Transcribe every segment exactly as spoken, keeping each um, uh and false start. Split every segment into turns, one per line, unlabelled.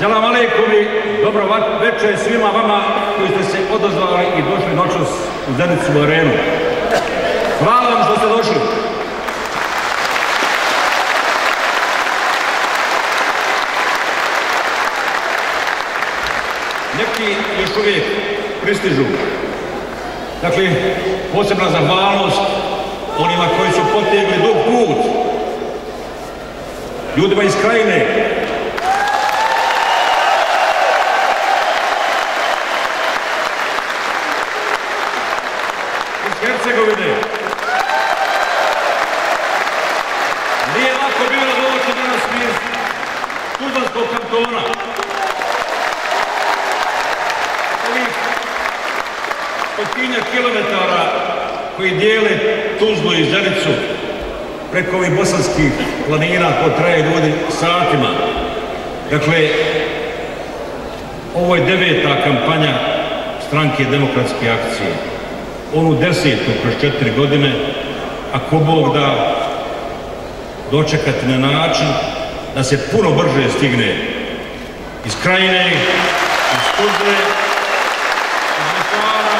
Salam alejkum i dobro večer svima vama koji ste se odazvali i došli noćas u Zenicu arenu. Hvala vam što ste došli. Neki još uvijek pristižu. Dakle, posebna zahvalnost onima koji su potegli dug put. Ljudima iz Krajine. Iz Hercegovine. Nije lako bilo doći danas iz Tuzlanskog kantona. Ovih stotinja kilometara koji dijele Tuzlu i Zenicu preko ovih bosanskih planina, to traje ljudi satima. Dakle, ovo je deveta kampanja Stranke demokratske akcije. Onu desetu kroz četiri godine, ako Bog da, dočekati na način da se puno brže stigne iz Krajine, iz Tuzle, iz Mekara,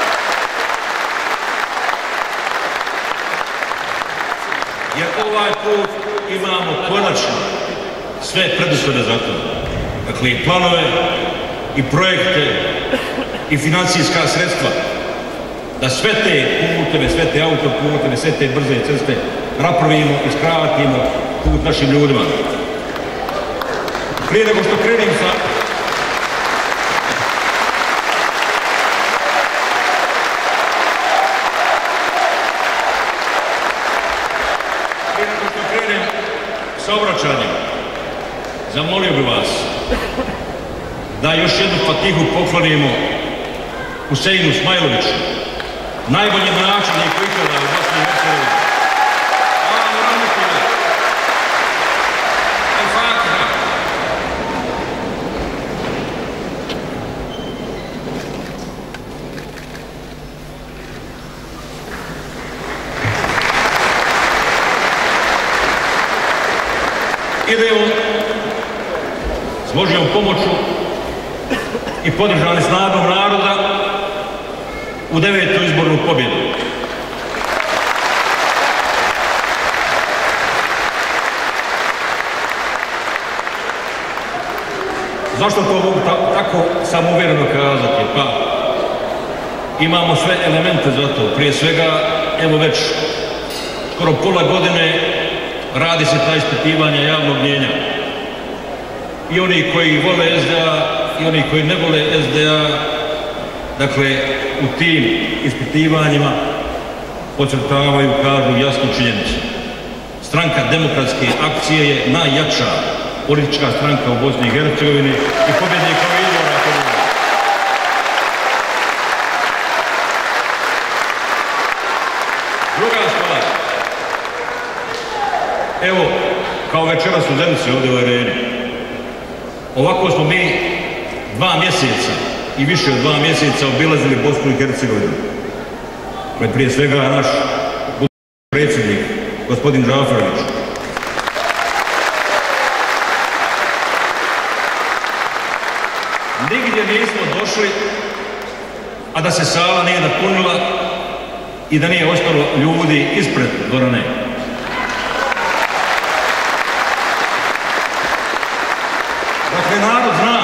jer ovaj put imamo konačno sve preduslove za to. Dakle, i planove, i projekte, i financijska sredstva, da sve te puteve, sve te autoputeve, sve te brze ceste napravimo i skratimo put našim ljudima. Prije nego što krenim sa prije nego što krenem sa obraćanjem, zamolio bi vas da još jednu fatihu poklonimo Huseinu Smajloviću, najbolji načelnik ikada u Bosni i Hercegovini. Allahu rahmetullah. El-Fatiha. Idemo s Božjom pomoću i podržani snagom naroda u devetu izbornu pobjedu. Zašto to mogu tako samouvjereno kazati? Pa imamo sve elemente za to. Prije svega, evo već skoro pola godine radi se ta ispitivanja javnog mnijenja. I oni koji vole es de a i oni koji ne vole es de a, dakle, u tim ispitivanjima podcrtavaju, kažu jasnu činjenicu. Stranka demokratske akcije je najjača politička stranka u Bosni i Hercegovini i pobjednik ovih izbora. Druga stvar, evo, kao večeras u Zenici ovdje u areni, ovako smo mi dva mjeseca i više od dva mjeseca obilazili Bosnu i Hercegovinu. Prije svega naš predsjednik, gospodin Džaferović. Nigdje nismo došli, a da se sala nije napunila i da nije ostalo ljudi ispred dvorane. Dakle, narod zna.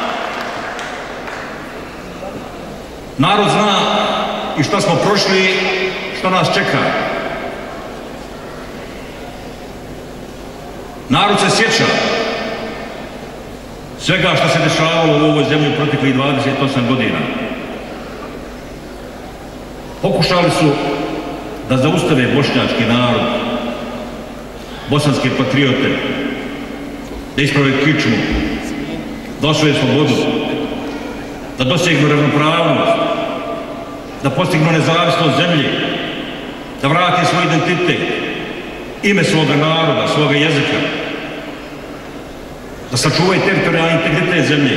Narod zna i što smo prošli, što nas čeka. Narod se sjeća svega što se dešavalo u ovoj zemlji u proteklih dvadeset osam godina. Pokušali su da zaustave bošnjački narod, bosanske patriote, da isprave kičmu, da osvoje slobodu, da dosegnu ravnopravnost, da postignu nezavisnost zemlje, da vrati svoj identitet, ime svoga naroda, svoga jezika, da sačuvaju teritorijalni integritet zemlje.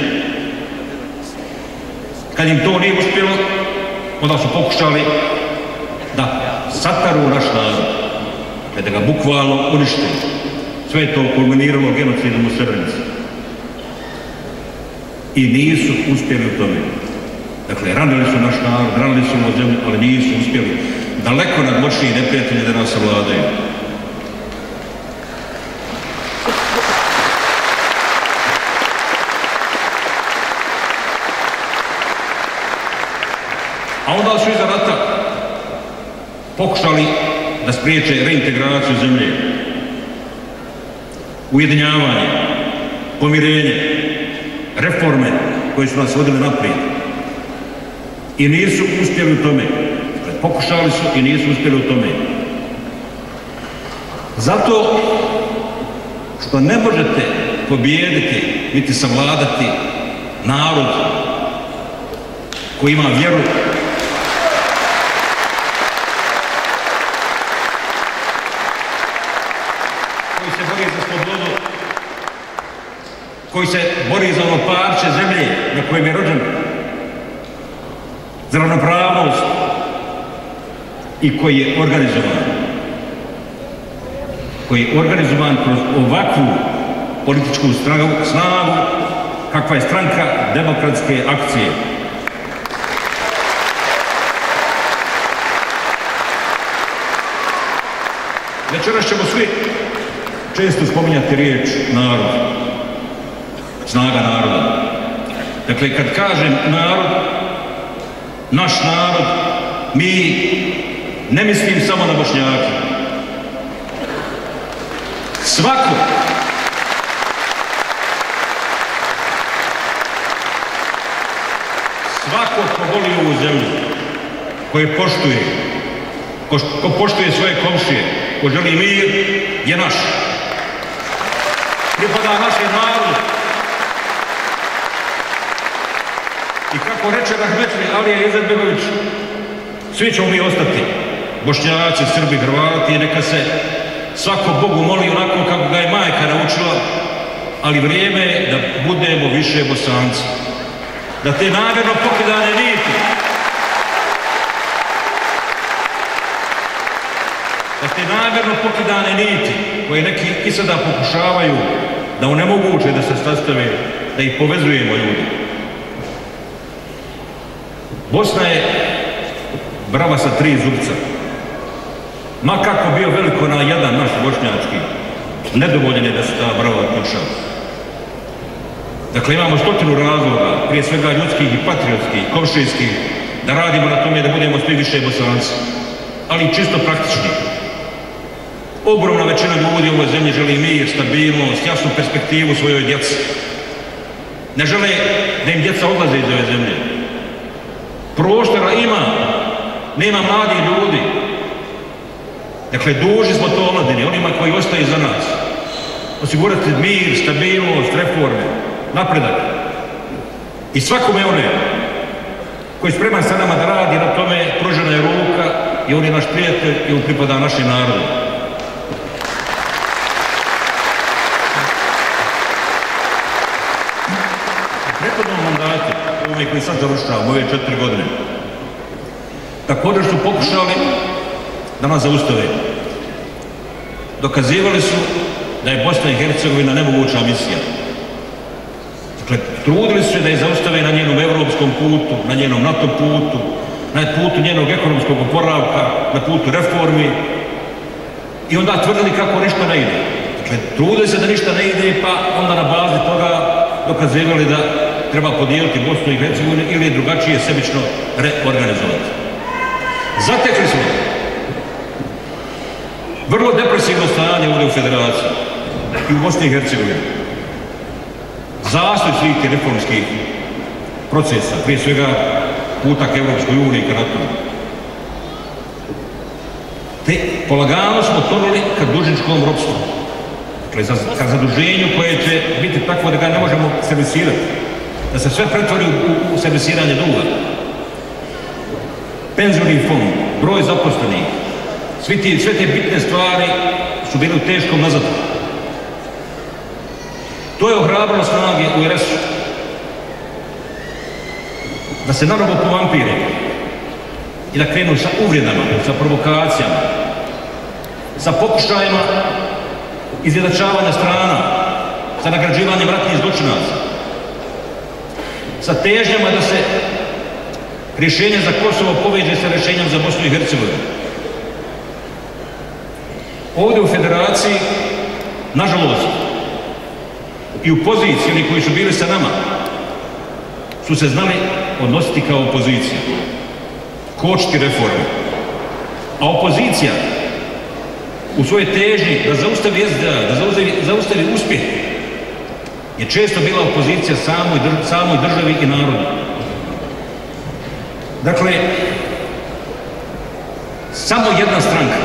Kad im to nije uspjelo, onda su pokušali da sataru naš narod, da ga bukvalno unište. Sve je to kulminiralo genocidom u Srebrenici. i nisu uspjeli u tome. Dakle, ranili su naš narod, ranili su ovu zemlju, ali nisu uspjeli. Daleko nadmoćniji neprijatelji da nas savladaju. A onda su iza rata pokušali da spriječe reintegraciju zemlje, ujedinjavanje, pomirenje, reforme koje su nas vodile naprijed. I nisu uspjeli u tome. Pokušali su i nisu uspjeli u tome. Zato što ne možete pobijediti niti savladati narod koji ima vjeru, koji se bori za slobodu, koji se bori za ono parče zemlje na kojem je rođen, za ravnopravnost i koji je organizovan. Koji je organizovan kroz ovakvu političku snagu kakva je Stranka demokratske akcije. Večeras ćemo svi često spominjati riječ narod, snaga naroda. Dakle, kad kažem narod, naš narod, mi ne mislim samo na Bošnjake. Svako svako ko voli ovu zemlju, koje poštuje, ko, ko poštuje svoje komšije, ko želi mir, je naš. Pripada našem narodu. I kako reče rahmetli Alija Izetbegović, svi ćemo mi ostati, Bošnjaci, Srbi, Hrvati, neka se svako Bogu moli onako kako ga je majka naučila, ali vrijeme je da budemo više Bosanci. Da te namjerno pokidane niti, da te namjerno pokidane niti, koje neki i sada pokušavaju da onemoguće da se sastave, da ih povezujemo ljudi. Bosna je brava sa tri zubca. Ma kako bio veliko na jedan naš bošnjački, nedovoljen je da se ta brava otključava. Dakle, imamo stotinu razloga, prije svega ljudskih i patriotskih, komšijskih, da radimo na tome da budemo svi više Bosanci, ali čisto praktični. Ogromna većina ljudi u ovoj zemlji želi mir, stabilnost, jasnu perspektivu svojoj djeci. Ne žele da im djeca odlaze iz ove zemlje. Prostora ima, nema mladih ljudi. Dakle, dužni smo to omladini, onima koji ostaju za nas. Osigurati mir, stabilnost, reforme, napredak. I svakome one koji je spreman sa nama da radi na tome, pružena je ruka i on je naš prijatelj i on pripada našem narodu. U prethodnom mandatu, ovome koji sad završavamo, ove četiri godine, također su pokušali da nas zaustave. Dokazivali su da je Bosna i Hercegovina nemoguća misija. Dakle, trudili su se da je zaustave na njenom evropskom putu, na njenom NATO putu, na putu njenog ekonomskog oporavka, na putu reformi i onda tvrdili kako ništa ne ide. Dakle, trudili se da ništa ne ide, pa onda na bazi toga dokazivali da treba podijeliti Bosnu i Hercegovinu ili drugačije sebično reorganizovati. Zatekli smo vrlo depresivno stanje ovdje u Federaciji i u Bosni i Hercegovini. Zastoj svih tih reformskih procesa, prije svega puta k Evropskoj uniji i ka NATO-u. Te polagano smo tonuli ka dužničkom ropstvu. Dakle, ka zaduženju koje će biti takvo da ga ne možemo servisirati. Da se sve pretvori u, u servisiranje duga. Penzioni fond, broj zaposlenih, svi ti, sve te bitne stvari su bili u teškom nazadu. To je ohrabrilo snage u er es u da se nanovo povampire i da krenu sa uvredama, sa provokacijama, sa pokušajima izjednačavanja strana, sa nagrađivanjem ratnih zločinaca. sa težnjama da se rješenje za Kosovo poveže sa rješenjem za Bosnu i Hercegovinu. Ovdje u federaciji, nažalost, i u poziciji, oni koji su bili sa nama, su se znali odnositi kao opozicija, kočiti reforme. A opozicija u svojoj težnji da zaustavi S D A, da zaustavi, zaustavi uspjeh, je često bila opozicija samoj, drž samoj državi i narodu. Dakle, samo jedna stranka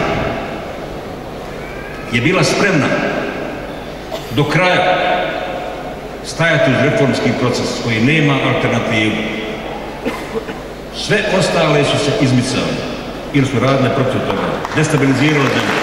je bila spremna do kraja stajati uz reformski proces koji nema alternativu. Sve ostale su se izmicale ili su radile protiv toga, destabilizirale zemlju.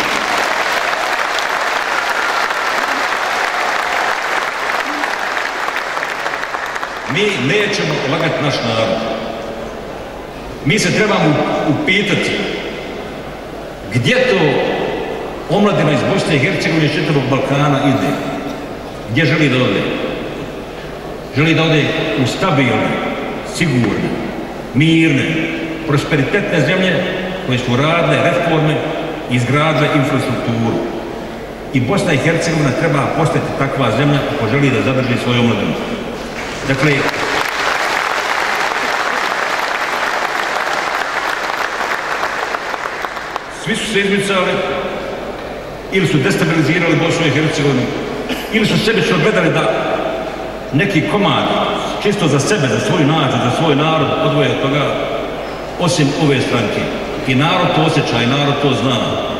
Mi nećemo lagati naš narod. Mi se trebamo upitati gdje to omladina iz Bosne i Hercegovine i čitavog Balkana ide. Gdje želi da ode? Želi da ode u stabilne, sigurne, mirne, prosperitetne zemlje koje su radile reforme i izgradile infrastrukturu. I Bosna i Hercegovina treba postati takva zemlja ako želi da zadrži svoju omladinu. Dakle, svi su se izmicali ili su destabilizirali Bosnu i Hercegovinu ili su sebično gledali da neki komad čisto za sebe, za svoj način, za svoj narod odvoje od toga, osim ove stranke. I narod to osjeća i narod to zna.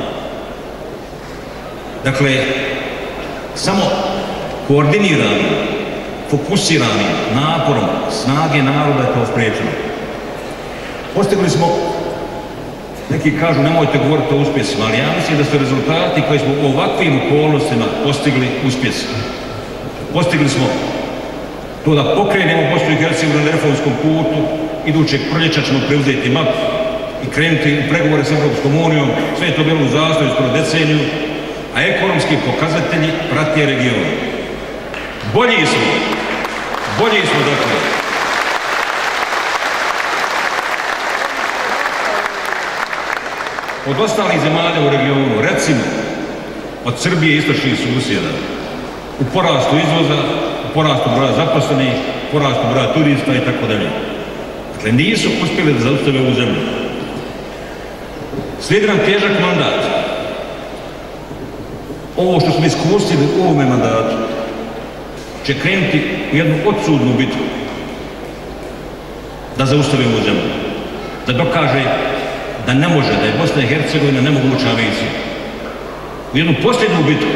Dakle, samo koordiniranim, fokusiranim naporom snage naroda je to spriječeno. Postigli smo, neki kažu nemojte govoriti o uspjesima, ali ja mislim da su rezultati koji smo u ovakvim okolnostima postigli uspjesi. Postigli smo to da pokrenemo Bosnu i Hercegovinu na reformskom putu, idućeg proljeća ćemo preuzeti map i krenuti u pregovore s Europskom unijom, sve je to bilo u zastoju skoro deceniju, a ekonomski pokazatelji prate region. Bolji smo, bolji smo dakle. Od ostalih zemalja u regionu, recimo od Srbije i istočnih susjeda, u porastu izvoza, u porastu broja zaposlenih, u porastu broja turista i tako dalje. Dakle, nisu uspjeli da zaustave ovu zemlju. Slijedi nam težak mandat. Ovo što smo iskusili u ovome mandatu će krenuti u jednu odsudnu bitku da zaustave ovu zemlju. Da dokaže da ne može, da je Bosna i Hercegovina nemoguća misija. U jednu posljednju bitku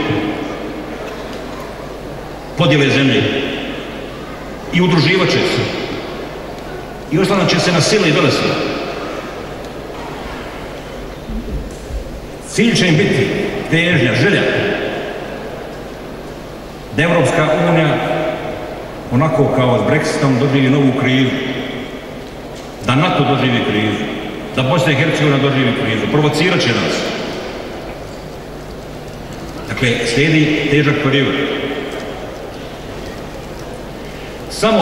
podjele zemlje i udruživat će se i oslanat će se na sile i velesile. Cilj će im biti težnja, želja da Evropska unija onako kao s Brexitom doživi novu krizu, da NATO doživi krizu, da Bosna i Hercegovina doživi krizu, provocirat će nas. Dakle, slijedi težak period. Samo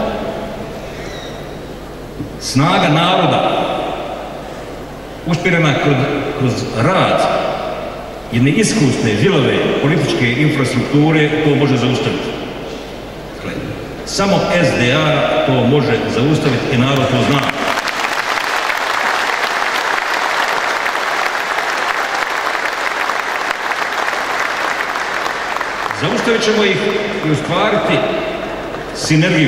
snaga naroda uspirena kroz, kroz rad jedne iskusne, žilave političke infrastrukture to može zaustaviti. Dakle, samo S D A to može zaustaviti i narod to zna. Zaustavit ćemo ih i ostvariti sinergiju.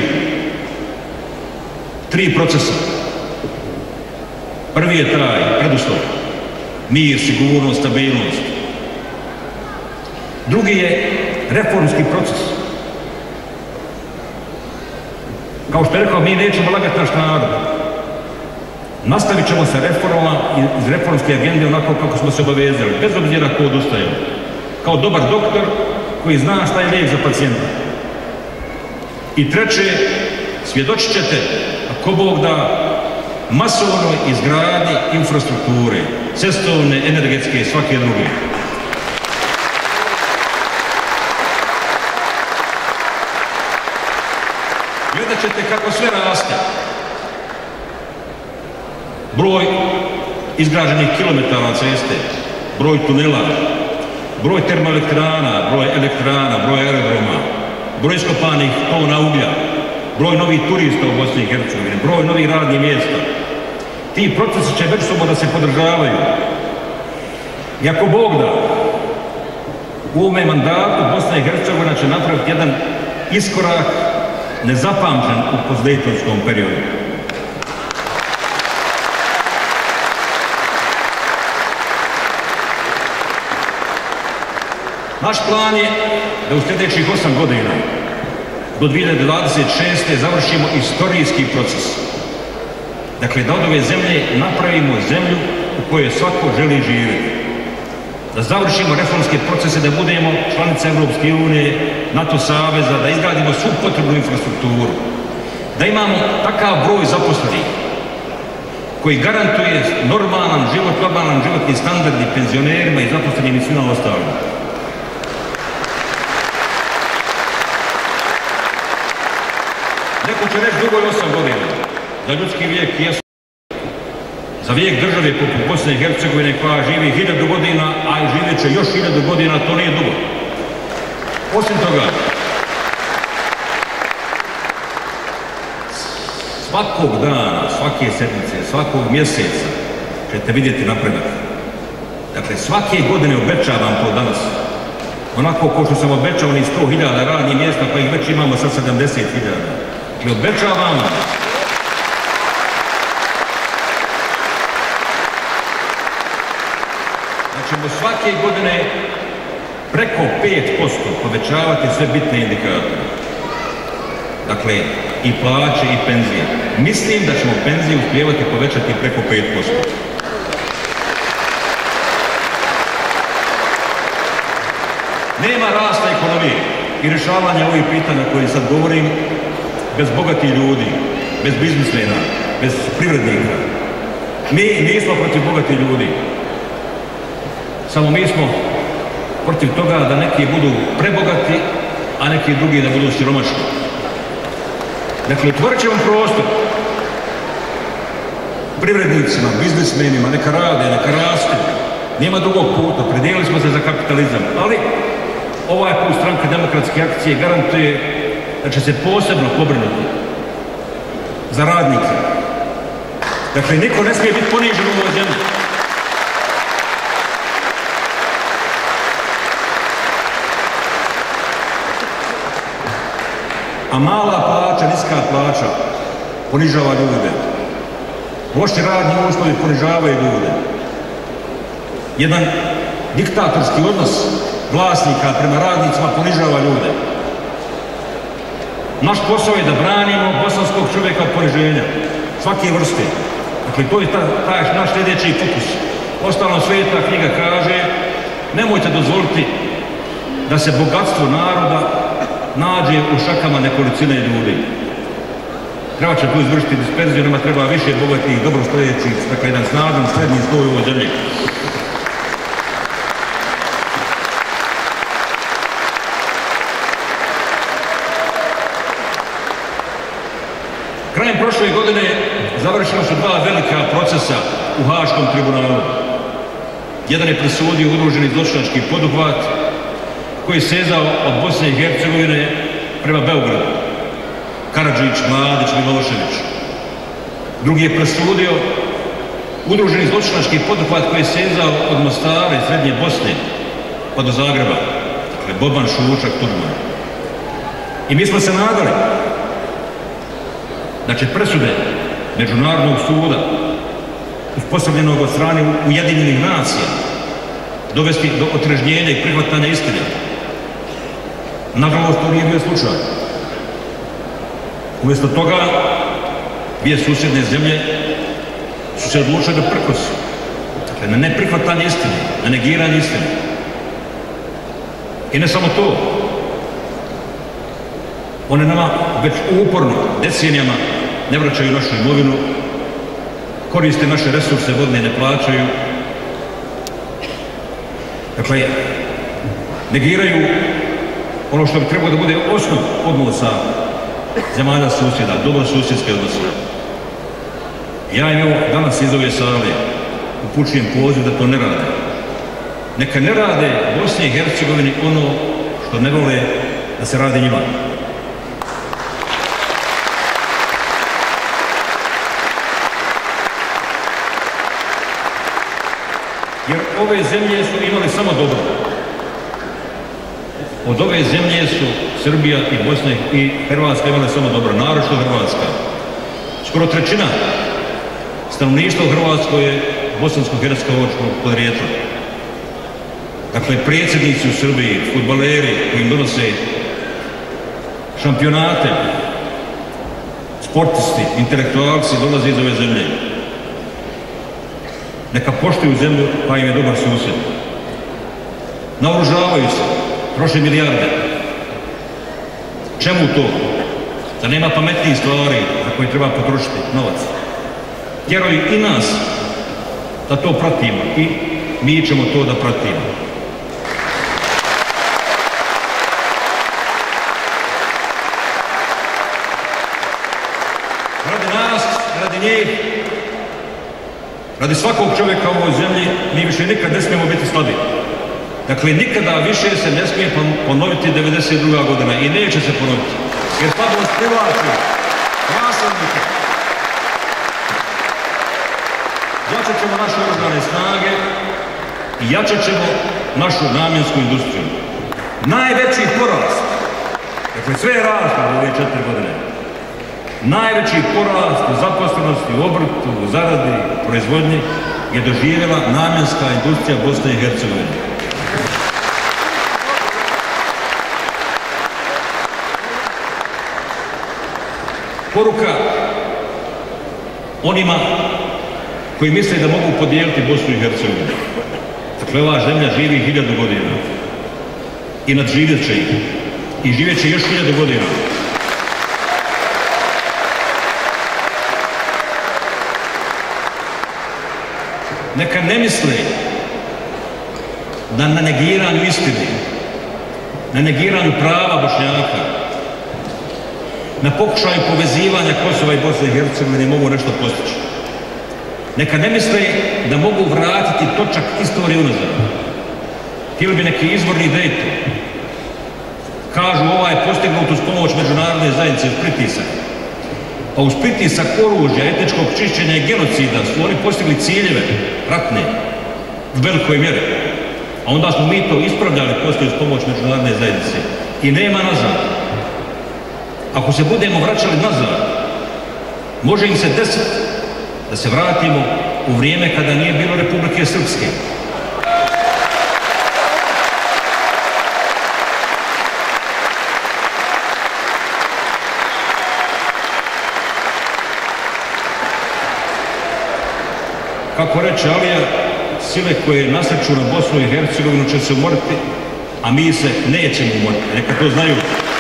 Tri procesa. Prvi je taj preduslov. Mir, sigurnost, stabilnost. Drugi je reformski proces. Kao što je rekao, mi nećemo lagati naš narod. Nastavit ćemo sa reformama iz reformske agende onako kako smo se obavezali, bez obzira ko odustajemo. Kao dobar doktor koji zna šta je lijek za pacijenta. I treće, svjedočit ćete, ako Bog da, masovnoj izgradnji infrastrukture, cestovne, energetske i svake druge. gledat ćete kako sve raste. Broj izgrađenih kilometara ceste, broj tunela, broj termoelektrana, broj elektrana, broj aerodroma, broj iskopanih tona uglja, broj novih turista u Bosni i Hercegovini, broj novih radnih mjesta. Ti procesi će međusobno da se podržavaju. I ako Bog da, u ovome mandatu Bosna i Hercegovina će napraviti jedan iskorak nezapamćen u postdejtonskom periodu. Naš plan je da u sljedećih osam godina do dvije hiljade dvadeset šeste. završimo istorijski proces. Dakle, da od ove zemlje napravimo zemlju u kojoj svako želi živjeti. Da završimo reformske procese, da budemo članice Evropske unije, NATO saveza, da izgradimo svu potrebnu infrastrukturu. Da imamo takav broj zaposlenih koji garantuje normalan život, normalan životni standard i penzionerima i zaposlenim i svima ostalim. Neko će reći dugo je osam godina. Za ljudski vijek jesu. Za vijek države poput Bosne i Hercegovine koja živi hiljadu godina, a i živjet će još hiljadu godina, to nije dugo. Osim toga, svakog dana, svake sedmice, svakog mjeseca ćete vidjeti napredak. Dakle, svake godine obećavam to danas. Onako kao što sam obećao ni sto hiljada radnih mjesta, pa ih već imamo sad sedamdeset hiljada. Dakle, obećavam da ćemo svake godine preko pet posto povećavati sve bitne indikatore. Dakle, i plaće i penzije. Mislim da ćemo penzije uspijevati povećati preko pet posto. Nema rasta ekonomije i rješavanja ovih pitanja koje sad govorim bez bogatih ljudi, bez biznismena, bez privrednika. Mi nismo protiv bogatih ljudi. Samo mi smo protiv toga da neki budu prebogati, a neki drugi da budu siromašni. Dakle, otvorit ćemo prostor privrednicima, biznismenima, neka rade, neka raste. Nema drugog puta, predijelili smo se za kapitalizam, ali ovaj put Stranka demokratske akcije garantuje da će se posebno pobrinuti za radnike. Dakle, niko ne smije biti ponižen u ovoj zemlji. A mala plaća, niska plaća ponižava ljude. Loši radni uslovi ponižavaju ljude. Jedan diktatorski odnos vlasnika prema radnicima ponižava ljude. Naš posao je da branimo bosanskog čovjeka od poniženja, svake vrste. Dakle, to je taj naš sljedeći fokus. Ostalom, Sveta knjiga kaže, nemojte dozvoliti da se bogatstvo naroda nađe u šakama nekolicine ljudi. Treba će tu izvršiti disperziju, nama treba više bogatih, dobro stojećih, dakle, jedan snažan srednji sloj u ovoj zemlji. Krajem prošle godine završila su dva velika procesa u Haškom tribunalu. Jedan je presudio udruženi zločinački poduhvat koji je sezao od Bosne i Hercegovine prema Beogradu. Karadžić, Mladić, Milošević. Drugi je presudio udruženi zločinački poduhvat koji je sezao od Mostara i Srednje Bosne pa do Zagreba. Dakle, Boban, Šučak, Tudman. I mi smo se nadali da će presude Međunarodnog suda uspostavljenog od strane Ujedinjenih nacija dovesti do otrežnjenja i prihvatanja istine. Nažalost, to nije bio slučaj. Umjesto toga, dvije susjedne zemlje su se odlučile da prkosu. Dakle, na neprihvatanje istine, na negiranje istine. I ne samo to. One nama već uporno, decenijama, ne vraćaju našu imovinu, koriste naše resurse, vodne ne plaćaju. Dakle, negiraju ono što bi trebalo da bude osnov odnosa zemalja susjeda, dobro susjedske odnose. Ja im evo danas iz ove sale upućujem poziv da to ne rade. Neka ne rade Bosni i Hercegovini ono što ne vole da se radi njima. Jer ove zemlje su imale samo dobro. Od ove zemlje su Srbija i Bosna i Hrvatska imale samo dobro, naročito Hrvatska. Skoro trećina stanovništva u Hrvatskoj je bosansko-hercegovačkog podrijetla. Dakle, predsjednici u Srbiji, fudbaleri koji im donose šampionate, sportisti, intelektualci dolaze iz ove zemlje. Neka poštuju zemlju pa im je dobar susjed. Naoružavaju se, troše milijarde. Čemu to? Da nema pametnijih stvari na koje treba potrošiti novac. Tjeraju i nas da to pratimo i mi ćemo to da pratimo. Radi nas, radi njih, radi svakog čovjeka u ovoj zemlji, mi više nikad ne smijemo biti slabi. Dakle, nikada više se ne smije ponoviti devedeset druga godina i neće se ponoviti. Jer slabost privlači nasilnike. Jačat ćemo naše oružane snage i jačat ćemo našu namjensku industriju. Najveći porast, dakle sve je raslo u ove četiri godine, najveći porast u zaposlenosti, u obrtu, u zaradi, u proizvodnji je doživjela namjenska industrija Bosne i Hercegovine. Poruka onima koji misle da mogu podijeliti Bosnu i Hercegovinu. Dakle, ova zemlja živi hiljadu godina i nadživjet će ih i živjet će još hiljadu godina. Neka ne misle da na negiranju istine, na negiranju prava Bošnjaka, na pokušaju povezivanja Kosova i Bosne i Hercegovine mogu nešto postići. Neka ne misle da mogu vratiti točak istorije unazad. Htjeli bi neki izvorni Dayton. Kažu ovaj je postignut uz pomoć međunarodne zajednice, uz pritisak. Pa uz pritisak oružja, etničkog čišćenja i genocida su oni postigli ciljeve ratne u velikoj mjeri. A onda smo mi to ispravljali poslije uz pomoć međunarodne zajednice. I nema nazad. Ako se budemo vraćali nazad, može im se desiti da se vratimo u vrijeme kada nije bilo Republike Srpske. Kako reče Alija, sile koje nasrću na Bosnu i Hercegovinu će se umoriti, a mi se nećemo umoriti. Neka to znaju.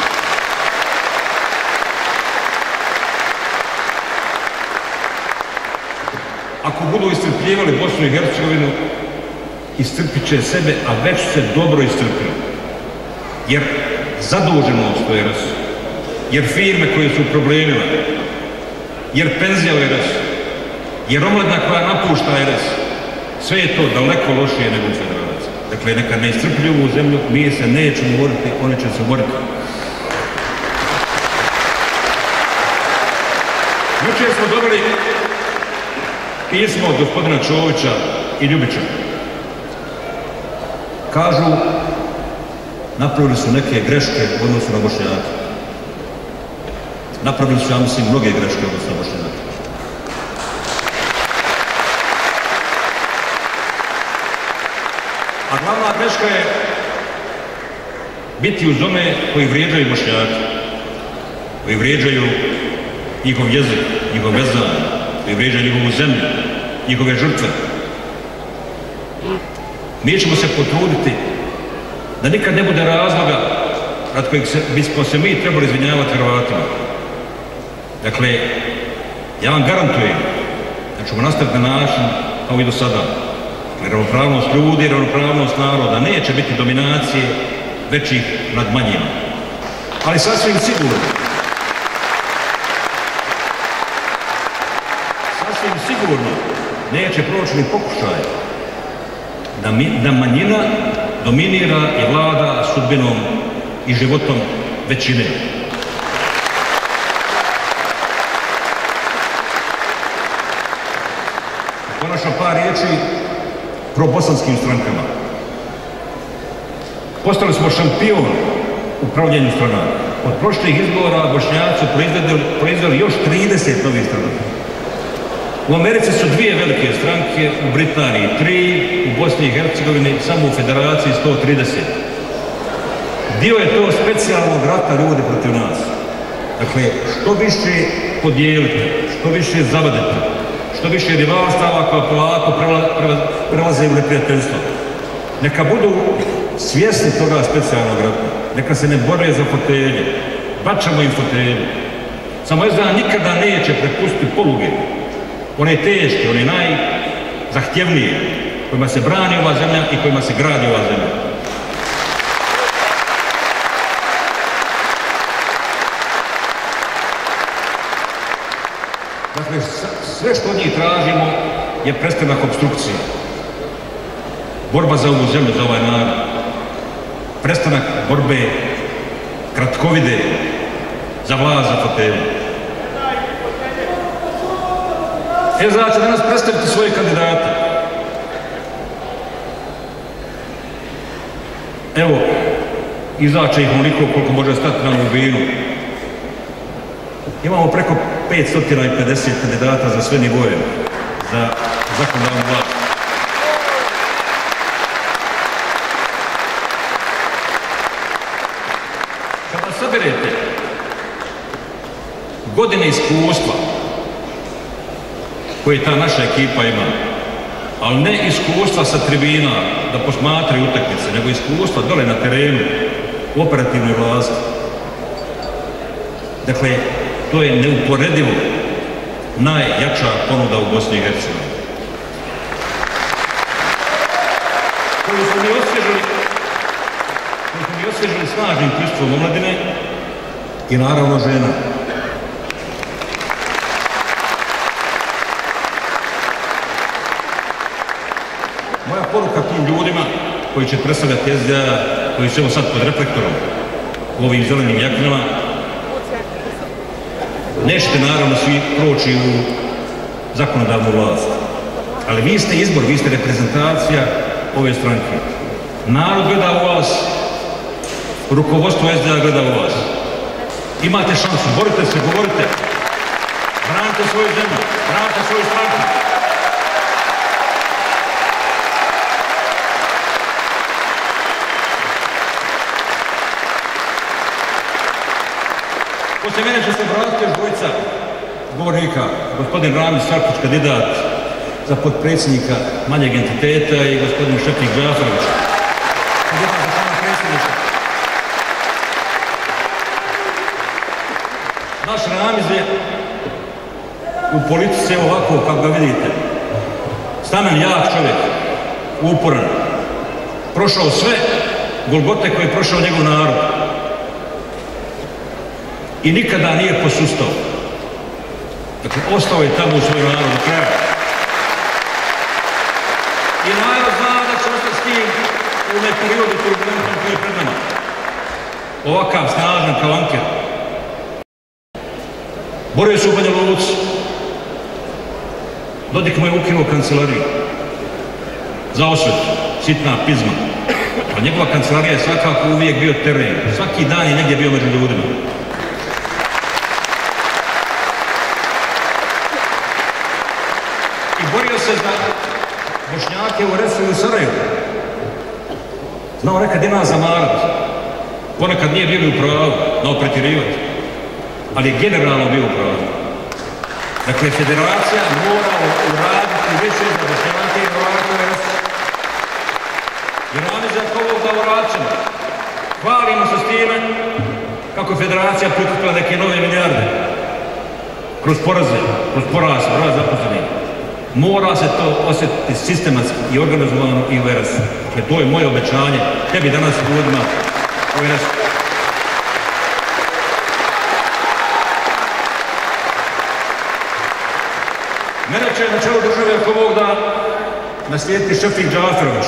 Ako budu istrpljivali Bosnu i Hercegovinu, istrpit će sebe, a već se dobro istrpili. Jer zaduženost u er es u, jer firme koje su u problemima, jer penzija u er es u, jer omladna koja napušta er es u, sve je to daleko lošije nego u federaciji. Dakle, neka ne istrpljuju ovu zemlju, mi se nećemo umoriti, oni će se umoriti. Jučer smo dobili pismo od gospodina Čovića i Ljubića. Kažu, napravili su neke greške u odnosu na Bošnjake. Napravili su, ja mislim, mnoge greške u odnosu na Bošnjake. A glavna greška je biti uz one koji vrijeđaju Bošnjake, koji vrijeđaju njihov jezik, njihov vezan, koji vrijeđaju njihovu zemlju, njihove žrtve. Mi ćemo se potruditi da nikad ne bude razloga rad kojeg se, bismo se mi trebali izvinjavati Hrvatima. Dakle, ja vam garantujem da ćemo nastaviti na način kao i do sada. Ravnopravnost ljudi, ravnopravnost naroda, neće biti dominacije većih nad manjima. Ali sasvim sigurno sasvim sigurno neće proći ni pokušaj da, mi, da manjina dominira i vlada sudbinom i životom većine. Konačno par riječi pro bosanskim strankama. Postali smo šampion u pravljenju stranaka. Od prošlih izbora Bošnjaci su proizveli još trideset novih stranaka. U Americi su dvije velike stranke, u Britaniji tri, u Bosni i Hercegovini samo u Federaciji sto trideset. Dio je to specijalnog rata ljudi protiv nas. Dakle, što više podijelite, što više zavadite, što više rivalstava koja polako prelaze u neprijateljstvo. Neka budu svjesni toga specijalnog rata. Neka se ne bore za fotelje. Bačamo im fotelje. Samo S D A nikada neće prepustiti poluge. One teške, one najzahtjevnije, kojima se brani ova zemlja i kojima se gradi ova zemlja. Dakle, sve što od njih tražimo je prestanak opstrukcije. Borba za ovu zemlju, za ovaj narod. Prestanak borbe kratkovide za vlast, za fotelje. S D A će danas predstaviti svoje kandidate. Evo, izaće ih onoliko koliko može stati na mobinu. Imamo preko petsto pedeset kandidata za sve nivoje, za zakonodavnu vlast. Kada saberete godine iskustva koje ta naša ekipa ima, ali ne iskustva sa tribina da posmatraju utakmice, nego iskustva dole na terenu, u operativnoj vlasti. Dakle, to je neuporedivo najjača ponuda u Bosni i Hercegovini. Koju smo mi osvježili, koju smo mi osvježili snažnim prisustvom omladine i naravno žena. Moja poruka tim ljudima koji će predstavljati S D A, koji su evo sad pod reflektorom u ovim zelenim jaknama, nećete naravno svi proći u zakonodavnu vlast. Ali vi ste izbor, vi ste reprezentacija ove stranke. Narod gleda u vas, rukovodstvo S D A gleda u vas. Imate šansu, borite se, govorite. Branite svoju zemlju, branite svoju stranku. Poslije mene će se vratiti još dvojica govornika, gospodin Ramiz Sarkić, kandidat za potpredsjednika manjeg entiteta i gospodin Šefik Džafarović, kandidat za člana predsjednika. Naš Ramiz je u politici ovako, kako ga vidite, stamen, jak čovjek, uporan, prošao sve golgote koje je prošao njegov narod. I nikada nije posustao. Dakle, ostao je tamo u svoj narod do kraja. I narod zna da će ostati s tim u ovome periodu turbulentom koji je pred nama. Ovakav snažan kao Anker. Borio se u Banja Luci. Dodik mu je ukinuo kancelariju. Za osvetu. Sitna pizma. A njegova kancelarija je svakako uvijek bio teren. Svaki dan je negdje bio među ljudima. Borio se za Bošnjake u Resu i u Sarajevu. Znao nekad ima zamarat. Ponekad nije bio u pravu, znao pretjerivati. Ali je generalno bio u pravu. Dakle, federacija mora uraditi više za Bošnjake i Hrvate u Resu. I radi za ovog da uračimo. Hvalimo se s time kako je federacija prikupila neke nove milijarde. Kroz poraze, kroz porast, broj zaposlenih. Mora se to osjetiti sistematski i organizovano i u R S. Dakle, to je moje obećanje tebi danas ljudima u R S. Mene će na čelu države ako Bog da naslijediti Šefik Džaferović.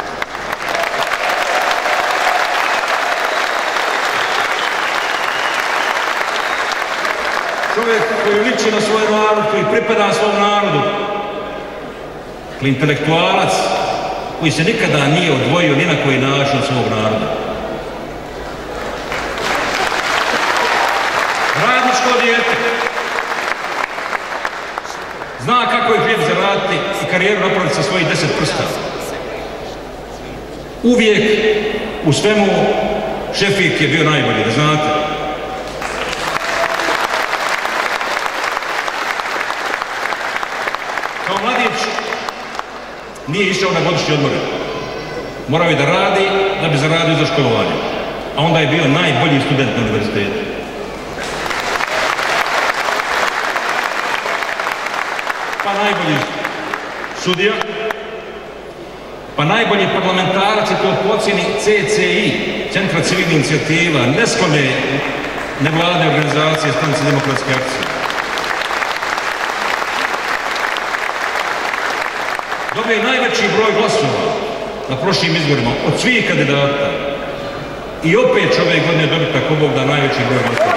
Čovjek koji liči na svoj narod, koji pripada svom narodu. Intelektualac koji se nikada nije odvojio ni na koji način od svog naroda. Radničko dijete. Zna kako je hljeb zaraditi i karijeru napraviti sa svojih deset prsta. Uvijek u svemu Šefik je bio najbolji, da znate. Kao mladić nije išao na godišnje odmore. Morao je da radi da bi zaradio za školovanje. A onda je bio najbolji student na univerzitetu. Pa najbolji sudija, pa najbolji parlamentarac je to po ocjeni C C I, Centra civilnih inicijativa, nesklone nevladne organizacije Stanice demokratske akcije. Dobio je najveći broj glasova na prošlim izborima od svih kandidata. I opet će ove godine dobiti ako Bog da najveći broj glasova.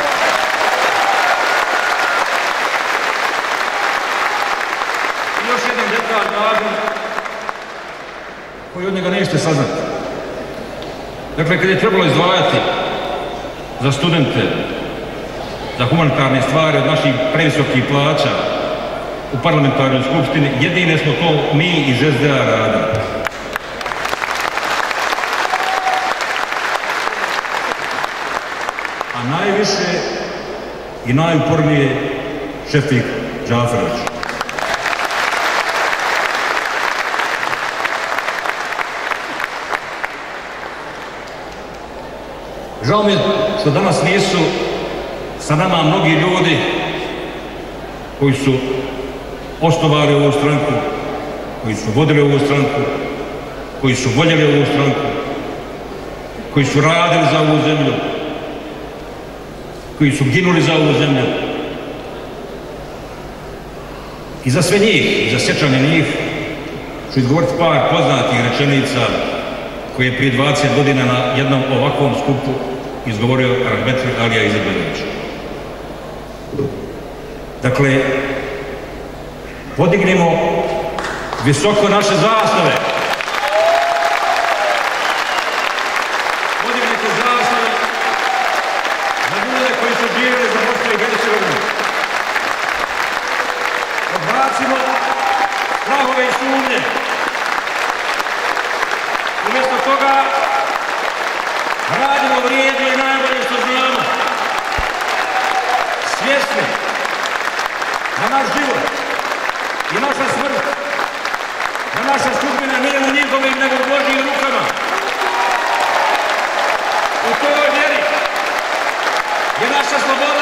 I još jedan detalj važan koji od njega nećete saznati. Dakle, kad je trebalo izdvajati za studente, za humanitarne stvari od naših previsokih plaća u parlamentarnoj skupštini, jedine smo to mi iz S D A radili. A najviše i najupornije Šefik Džaferović. Žao mi je što danas nisu sa nama mnogi ljudi koji su osnovali ovu stranku, koji su vodili ovu stranku, koji su voljeli ovu stranku, koji su radili za ovu zemlju, koji su ginuli za ovu zemlju. I za sve njih, i za sjećanje njih, ću izgovoriti par poznatih rečenica koje je prije dvadeset godina na jednom ovakvom skupu izgovorio Rahmetli Alija Izetbegović. Dakle, podignimo visoko naše zastave. Podignite zastave za ljude koji su živjeli za Bosnu i Hercegovinu. Odbacimo strahove i sumnje. Umjesto toga radimo vrijedno i najbolje što znamo. Svjesni da naš život i naša smrt, da naša sudbina nije u njihovim nego u Božjim rukama. U toj vjeri je naša sloboda